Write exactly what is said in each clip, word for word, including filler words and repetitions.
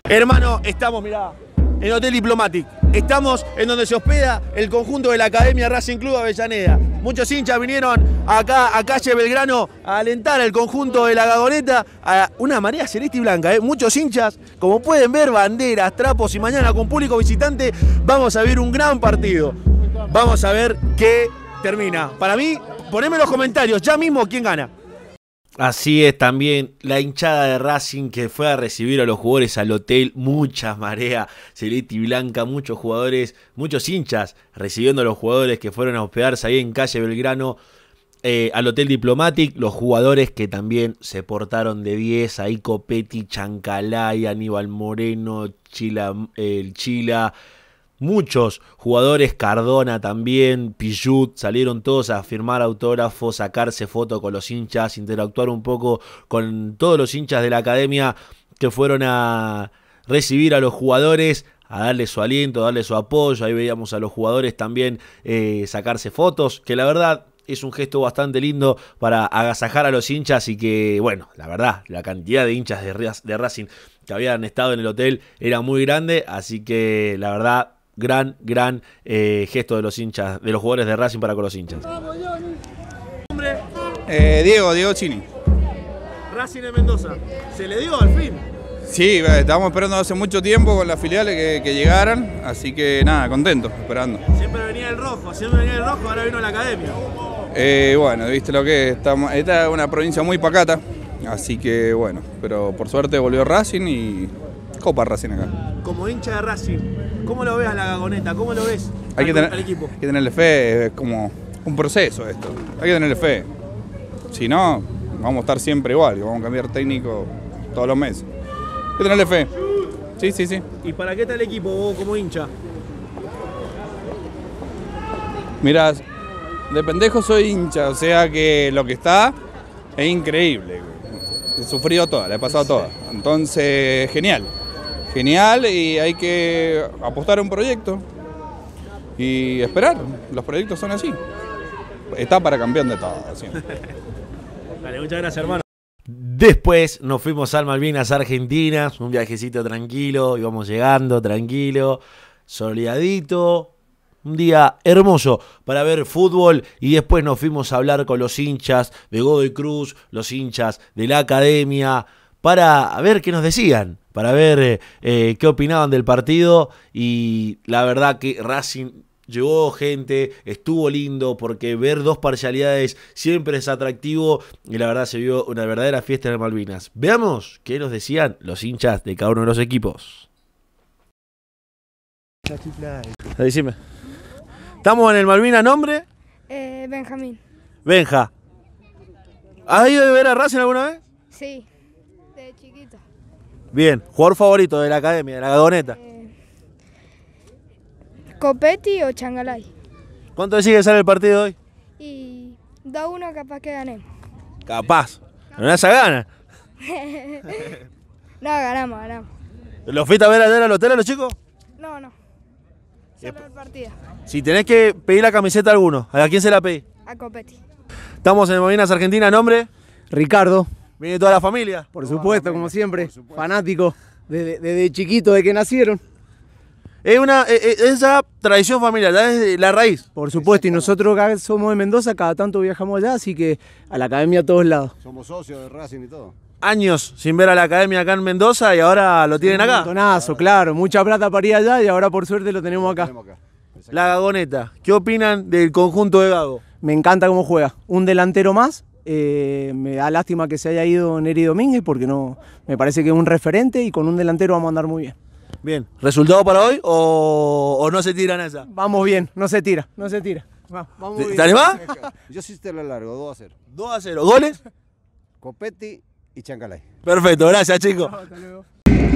Hermano, estamos, mirá, en Hotel Diplomatic. Estamos en donde se hospeda el conjunto de la Academia Racing Club Avellaneda. Muchos hinchas vinieron acá a calle Belgrano a alentar al conjunto de la Gagoneta a una marea celeste y blanca. ¿eh? Muchos hinchas, como pueden ver, banderas, trapos, y mañana con público visitante vamos a ver un gran partido. Vamos a ver qué termina. Para mí, poneme en los comentarios ya mismo quién gana. Así es también la hinchada de Racing que fue a recibir a los jugadores al hotel, muchas mareas celeste y blanca, muchos jugadores, muchos hinchas recibiendo a los jugadores que fueron a hospedarse ahí en calle Belgrano eh, al Hotel Diplomatic, los jugadores que también se portaron de diez, ahí Copetti, Chancalay, Aníbal Moreno, Chila, eh, el Chila. Muchos jugadores, Cardona también, Pichut, salieron todos a firmar autógrafos, sacarse fotos con los hinchas, interactuar un poco con todos los hinchas de la academia que fueron a recibir a los jugadores, a darle su aliento, a darle su apoyo. Ahí veíamos a los jugadores también eh, sacarse fotos, que la verdad es un gesto bastante lindo para agasajar a los hinchas y que, bueno, la verdad, la cantidad de hinchas de, de Racing que habían estado en el hotel era muy grande, así que la verdad, gran, gran eh, gesto de los hinchas, de los jugadores de Racing para con los hinchas. Eh, Diego, Diego Chini. Racing de Mendoza, ¿se le dio al fin? Sí, estábamos esperando hace mucho tiempo con las filiales que, que llegaran, así que nada, contentos, esperando. Siempre venía el rojo, siempre venía el rojo, ahora vino la academia. Eh, bueno, viste lo que es, estamos, esta es una provincia muy pacata, así que bueno, pero por suerte volvió Racing y Copa Racing acá. Como hincha de Racing, ¿cómo lo ves a la Gagoneta? ¿Cómo lo ves hay al, que tener, al equipo? Hay que tenerle fe, es como un proceso esto, hay que tenerle fe. Si no, vamos a estar siempre igual, vamos a cambiar técnico todos los meses. Hay que tenerle fe. Sí, sí, sí. ¿Y para qué está el equipo vos como hincha? Mirá, de pendejo soy hincha, o sea que lo que está es increíble. He sufrido toda, la he pasado toda. Entonces, genial. Genial y hay que apostar a un proyecto y esperar. Los proyectos son así. Está para campeón de todo. ¿Sí? Dale, muchas gracias, hermano. Después nos fuimos a Malvinas Argentinas, un viajecito tranquilo, íbamos llegando tranquilo, soleadito, un día hermoso para ver fútbol y después nos fuimos a hablar con los hinchas de Godoy Cruz, los hinchas de la academia, para ver qué nos decían, para ver eh, qué opinaban del partido y la verdad que Racing llegó gente, estuvo lindo porque ver dos parcialidades siempre es atractivo y la verdad se vio una verdadera fiesta en el Malvinas. Veamos qué nos decían los hinchas de cada uno de los equipos. Decime. Estamos en el Malvinas, ¿nombre? Eh, Benjamín. Benja. ¿Has ido a ver a Racing alguna vez? Sí, de chiquito. Bien, jugador favorito de la academia, de la Gagoneta. Eh, Copetti o Chancalay. ¿Cuánto decís que sale el partido hoy? Y dos uno capaz que ganemos. Capaz. ¿No esa gana? No, ganamos, ganamos. ¿Los fuiste a ver ayer al hotel a los chicos? No, no. Solo el partido. Si tenés que pedir la camiseta a alguno, ¿a quién se la pedís? A Copetti. Estamos en Malvinas Argentina, ¿nombre? Ricardo. ¿Viene toda la familia? Por supuesto, como siempre. Fanático desde, desde chiquito, de que nacieron. Es una es esa tradición familiar, ya es la raíz. Por supuesto, y nosotros acá somos de Mendoza, cada tanto viajamos allá, así que a la academia a todos lados. Somos socios de Racing y todo. Años sin ver a la academia acá en Mendoza y ahora lo tienen acá. Un montonazo, claro, mucha plata para ir allá y ahora por suerte lo tenemos acá. La Gagoneta, ¿qué opinan del conjunto de Gago? Me encanta cómo juega, un delantero más, eh, me da lástima que se haya ido Neri Domínguez porque no, me parece que es un referente y con un delantero vamos a andar muy bien. Bien, ¿resultado para hoy o, o no se tiran esa? Vamos bien, no se tira, no se tira. Va, vamos bien. ¿Te animás? Yo sí te lo largo, dos a cero. dos a cero, ¿goles? Copetti y Chancalay. Perfecto, gracias chicos. No, hasta luego.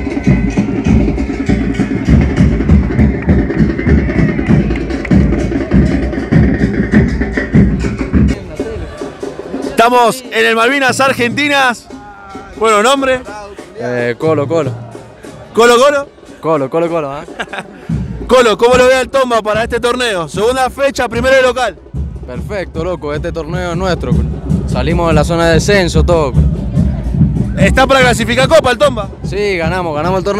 Estamos en el Malvinas Argentinas. Bueno, nombre. Eh, Colo, Colo. Colo, Colo. Colo, Colo, Colo, ¿eh? Colo, ¿cómo lo ve el Tomba para este torneo? Segunda fecha, primero de local. Perfecto, loco, este torneo es nuestro. Salimos de la zona de descenso, todo. ¿Está para clasificar Copa el Tomba? Sí, ganamos, ganamos el torneo.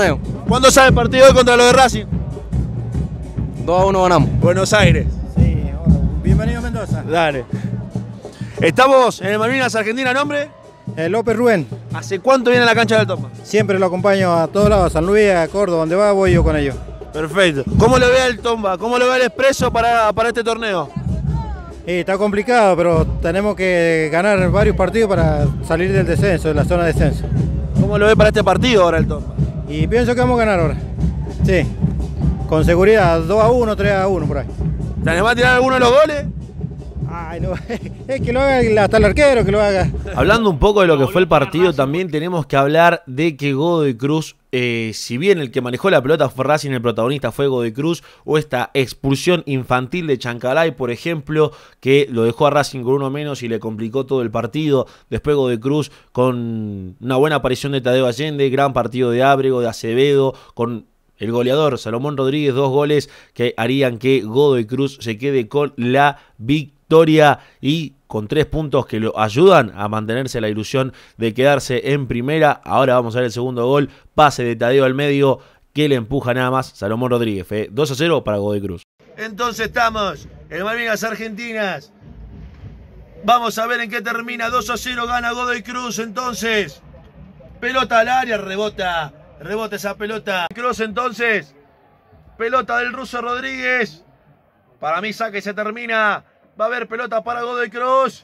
¿Cuándo sale el partido hoy contra los de Racing? dos a uno ganamos. Buenos Aires. Sí, hola. Bienvenido a Mendoza. Dale. Estamos en el Malvinas Argentina, ¿nombre? Eh, López Rubén. ¿Hace cuánto viene a la cancha del Tomba? Siempre lo acompaño a todos lados, a San Luis, a Córdoba, donde va, voy yo con ellos. Perfecto. ¿Cómo lo ve el Tomba? ¿Cómo lo ve el Expreso para, para este torneo? Sí, está complicado, pero tenemos que ganar varios partidos para salir del descenso, de la zona de descenso. ¿Cómo lo ve para este partido ahora el Tomba? Y pienso que vamos a ganar ahora. Sí, con seguridad, dos a uno, tres a uno por ahí. ¿Se les va a tirar alguno de los goles? Ay, no, es que lo haga hasta el arquero, que lo haga. Hablando un poco de lo que fue el partido, también tenemos que hablar de que Godoy Cruz, eh, si bien el que manejó la pelota fue Racing, el protagonista fue Godoy Cruz, o esta expulsión infantil de Chancalay, por ejemplo, que lo dejó a Racing con uno menos y le complicó todo el partido. Después Godoy Cruz con una buena aparición de Tadeo Allende, gran partido de Ábrego, de Acevedo, con el goleador Salomón Rodríguez, dos goles que harían que Godoy Cruz se quede con la victoria. Victoria y con tres puntos que lo ayudan a mantenerse la ilusión de quedarse en primera. Ahora vamos a ver el segundo gol, pase de Tadeo al medio que le empuja nada más Salomón Rodríguez. ¿eh? dos a cero para Godoy Cruz. Entonces estamos en Malvinas Argentinas. Vamos a ver en qué termina. dos a cero gana Godoy Cruz. Entonces, pelota al área, rebota, rebota esa pelota. Cruz entonces, pelota del ruso Rodríguez. Para mí saque se termina. Va a haber pelota para Godoy Cruz.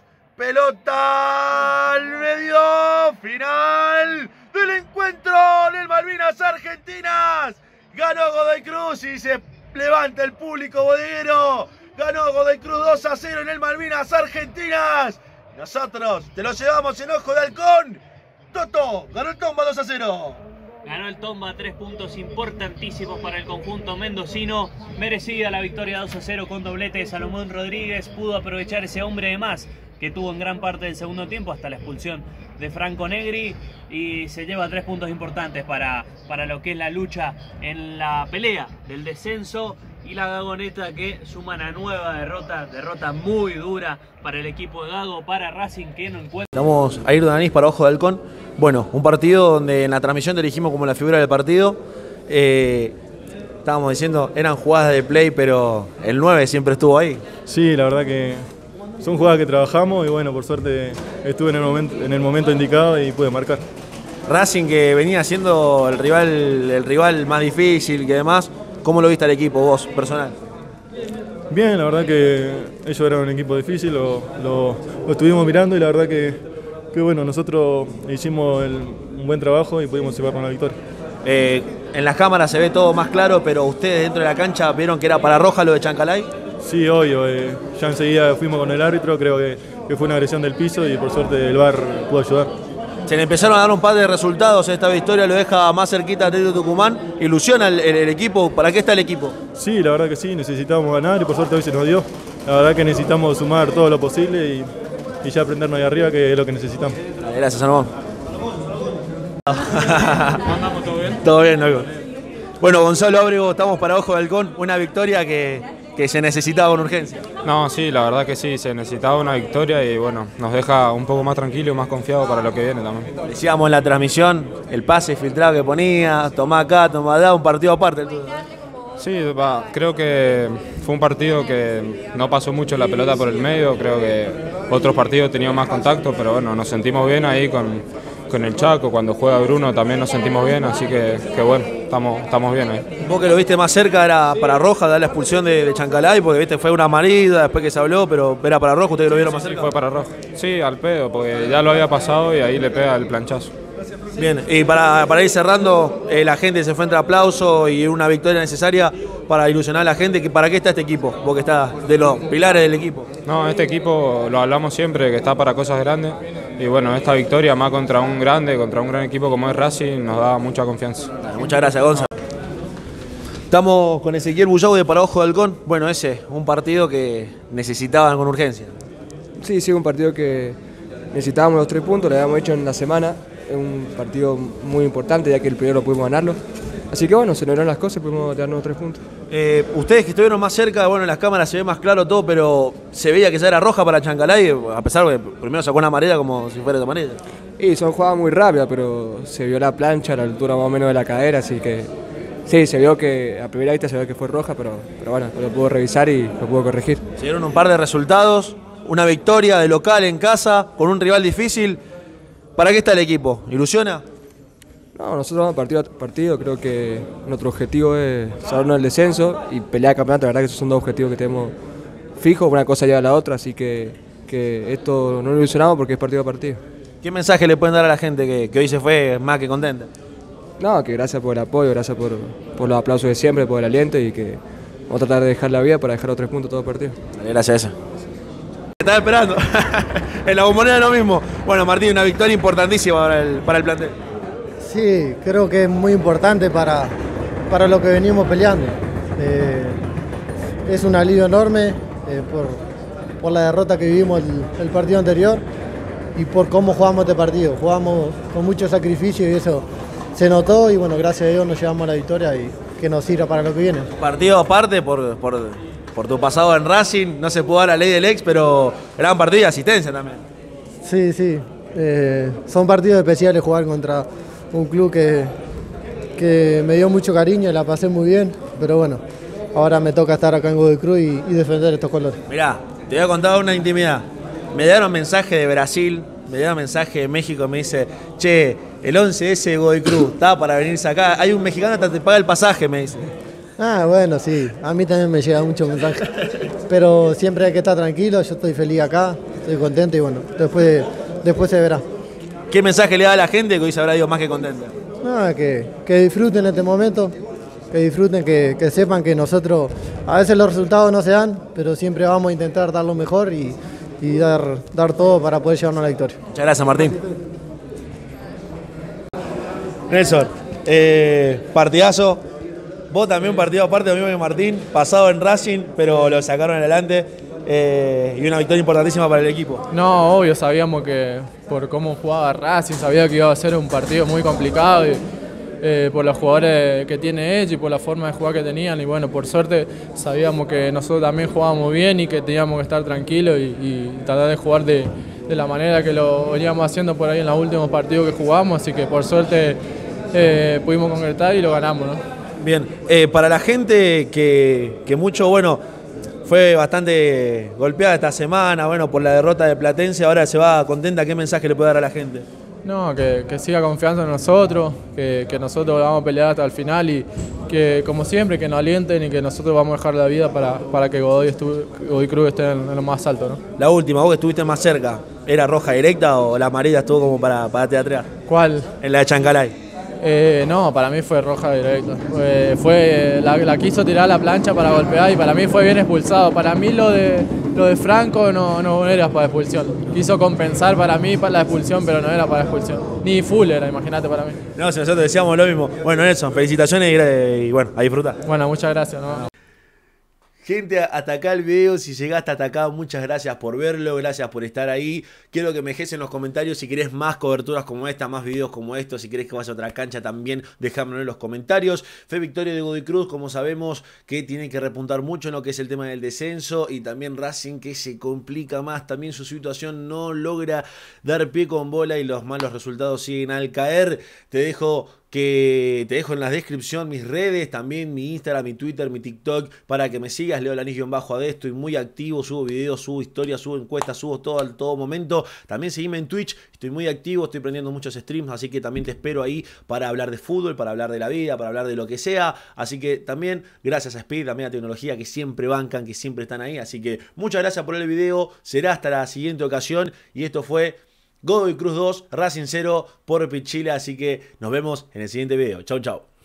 Pelota al medio. Final del encuentro del Malvinas Argentinas. Ganó Godoy Cruz y se levanta el público bodeguero. Ganó Godoy Cruz dos a cero en el Malvinas Argentinas. Nosotros te lo llevamos en Ojo de Halcón. Toto, ganó el Tomba dos a cero. Ganó el Tomba, tres puntos importantísimos para el conjunto mendocino. Merecida la victoria dos a cero con doblete de Salomón Rodríguez. Pudo aprovechar ese hombre de más que tuvo en gran parte del segundo tiempo hasta la expulsión de Franco Negri. Y se lleva tres puntos importantes para, para lo que es la lucha en la pelea del descenso. Y la Gagoneta que suma una nueva derrota, derrota muy dura para el equipo de Gago, para Racing que no encuentra. Vamos a ir de Anís para Ojo de Halcón. Bueno, un partido donde en la transmisión te elegimos como la figura del partido. Eh, estábamos diciendo, eran jugadas de play, pero el nueve siempre estuvo ahí. Sí, la verdad que son jugadas que trabajamos y bueno, por suerte estuve en el momento, en el momento indicado y pude marcar. Racing, que venía siendo el rival, el rival más difícil que demás. ¿Cómo lo viste al equipo vos, personal? Bien, la verdad que ellos eran un equipo difícil, lo, lo, lo estuvimos mirando y la verdad que, que bueno, nosotros hicimos el, un buen trabajo y pudimos llevarnos la victoria. Eh, en las cámaras se ve todo más claro, pero ustedes dentro de la cancha vieron que era para roja lo de Chancalay. Sí, obvio, eh, ya enseguida fuimos con el árbitro, creo que, que fue una agresión del piso y por suerte el V A R pudo ayudar. Se le empezaron a dar un par de resultados, esta victoria lo deja más cerquita a Atlético Tucumán, ilusiona el, el, el equipo. ¿Para qué está el equipo? Sí, la verdad que sí, necesitábamos ganar y por suerte hoy se nos dio. La verdad que necesitamos sumar todo lo posible y, y ya aprendernos ahí arriba, que es lo que necesitamos. Gracias, Salomón. ¿Andamos todo bien? Todo bien, loco. Bueno, Gonzalo Ábrego, estamos para Ojo de Halcón, una victoria que, que se necesitaba con urgencia. No, sí, la verdad que sí, se necesitaba una victoria y bueno, nos deja un poco más tranquilo y más confiado para lo que viene también. Decíamos en la transmisión, el pase filtrado que ponía, tomá acá, tomá allá, un partido aparte. Sí, va, creo que fue un partido que no pasó mucho la pelota por el medio, creo que otros partidos tenían más contacto, pero bueno, nos sentimos bien ahí con, con el Chaco, cuando juega Bruno también nos sentimos bien, así que, que bueno, estamos, estamos bien ahí. Vos que lo viste más cerca era para roja, dar la expulsión de, de Chancalay, porque viste fue una amarilla después que se habló, pero era para roja, ustedes lo vieron más cerca. Sí, fue para roja, sí, al pedo, porque ya lo había pasado y ahí le pega el planchazo. Bien, y para, para ir cerrando, eh, la gente se fue entre aplauso y una victoria necesaria para ilusionar a la gente. ¿Para qué está este equipo? Vos que estás de los pilares del equipo. No, este equipo lo hablamos siempre, que está para cosas grandes. Y bueno, esta victoria más contra un grande, contra un gran equipo como es Racing, nos da mucha confianza. Muchas gracias, Gonza. Estamos con Ezequiel Bullou de Para Ojo de Halcón. Bueno, ese, un partido que necesitaban con urgencia. Sí, sí, un partido que necesitábamos los tres puntos, lo habíamos hecho en la semana. Es un partido muy importante ya que el primero pudimos ganarlo. Así que bueno, se nos dieron las cosas y pudimos darnos tres puntos. Eh, ustedes que estuvieron más cerca, bueno, en las cámaras se ve más claro todo, pero se veía que ya era roja para Chancalay, a pesar de que primero sacó una amarilla como si fuera de amarilla. Y son jugadas muy rápidas, pero se vio la plancha a la altura más o menos de la cadera, así que sí, se vio que a primera vista se vio que fue roja, pero, pero bueno, lo pudo revisar y lo pudo corregir. Se dieron un par de resultados, una victoria de local en casa, con un rival difícil. ¿Para qué está el equipo? ¿Ilusiona? No, nosotros vamos partido a partido, creo que nuestro objetivo es salvarnos el descenso y pelear el campeonato. La verdad que esos son dos objetivos que tenemos fijos, una cosa lleva a la otra, así que, que esto no lo ilusionamos porque es partido a partido. ¿Qué mensaje le pueden dar a la gente que, que hoy se fue más que contenta? No, que gracias por el apoyo, gracias por, por los aplausos de siempre, por el aliento y que vamos a tratar de dejar la vida para dejar los tres puntos todo el partido. Dale, gracias a eso. Estaba esperando. En la Bombonera lo mismo. Bueno, Martín, una victoria importantísima para el, para el plantel. Sí, creo que es muy importante para, para lo que venimos peleando. Eh, es un alivio enorme eh, por, por la derrota que vivimos el, el partido anterior y por cómo jugamos este partido. Jugamos con mucho sacrificio y eso se notó y bueno, gracias a Dios nos llevamos a la victoria y que nos sirva para lo que viene. Partido aparte por, por, por tu pasado en Racing, no se pudo dar la ley del ex, pero gran partido y asistencia también. Sí, sí, eh, son partidos especiales jugar contra un club que, que me dio mucho cariño y la pasé muy bien, pero bueno, ahora me toca estar acá en Godoy Cruz y, y defender estos colores. Mirá, te voy a contar una intimidad. Me dieron mensaje de Brasil, me dieron mensaje de México, me dice, che, el once ese de Godoy Cruz, está para venirse acá, hay un mexicano hasta te paga el pasaje, me dice. Ah, bueno, sí, a mí también me llega mucho mensaje, pero siempre hay que estar tranquilo, yo estoy feliz acá, estoy contento y bueno, después, después se verá. ¿Qué mensaje le da a la gente que hoy se habrá ido más que contenta? No, que, que disfruten este momento, que disfruten, que, que sepan que nosotros, a veces los resultados no se dan, pero siempre vamos a intentar dar lo mejor y, y dar, dar todo para poder llevarnos a la victoria. Muchas gracias, Martín. Nelson, eh, partidazo. Vos también un partido aparte, lo mismo que Martín, pasado en Racing, pero lo sacaron adelante. Eh, y una victoria importantísima para el equipo. No, obvio, sabíamos que por cómo jugaba Racing, sabía que iba a ser un partido muy complicado y, eh, por los jugadores que tiene ellos y por la forma de jugar que tenían y bueno, por suerte sabíamos que nosotros también jugábamos bien y que teníamos que estar tranquilos y, y tratar de jugar de, de la manera que lo veníamos haciendo por ahí en los últimos partidos que jugamos, así que por suerte eh, pudimos concretar y lo ganamos, ¿no? Bien, eh, para la gente que, que mucho, bueno, fue bastante golpeada esta semana, bueno, por la derrota de Platense, ahora se va contenta. ¿Qué mensaje le puede dar a la gente? No, que, que siga confiando en nosotros, que, que nosotros vamos a pelear hasta el final y que, como siempre, que nos alienten y que nosotros vamos a dejar la vida para, para que Godoy, estu, Godoy Cruz esté en, en lo más alto, ¿no? La última, vos que estuviste más cerca, ¿era roja directa o la amarilla estuvo como para, para teatrear? ¿Cuál? En la de Chancalay. Eh, no, para mí fue roja directa. Fue, fue la, la quiso tirar a la plancha para golpear y para mí fue bien expulsado. Para mí lo de lo de Franco no, no era para expulsión. Quiso compensar para mí para la expulsión, pero no era para expulsión. Ni full era, imagínate para mí. No, si nosotros decíamos lo mismo. Bueno, Nelson, felicitaciones y, y bueno, a disfrutar. Bueno, muchas gracias, ¿no? Gente, hasta acá el video. Si llegaste hasta acá, muchas gracias por verlo, gracias por estar ahí. Quiero que me dejes en los comentarios si querés más coberturas como esta, más videos como estos. Si querés que vaya a otra cancha también, dejármelo en los comentarios. Fue victoria de Godoy Cruz, como sabemos que tiene que repuntar mucho en lo que es el tema del descenso. Y también Racing, que se complica más. También su situación no logra dar pie con bola y los malos resultados siguen al caer. Te dejo... que te dejo en la descripción mis redes, también mi Instagram, mi Twitter, mi TikTok, para que me sigas. Leo Lanís-Bajo de estoy muy activo, subo videos, subo historias, subo encuestas, subo todo al todo momento. También seguime en Twitch, estoy muy activo, estoy prendiendo muchos streams, así que también te espero ahí para hablar de fútbol, para hablar de la vida, para hablar de lo que sea. Así que también, gracias a Speed, también a Tecnología, que siempre bancan, que siempre están ahí. Así que muchas gracias por el video, será hasta la siguiente ocasión. Y esto fue Godoy Cruz dos, Racing cero por Pichila, así que nos vemos en el siguiente video. Chau, chau.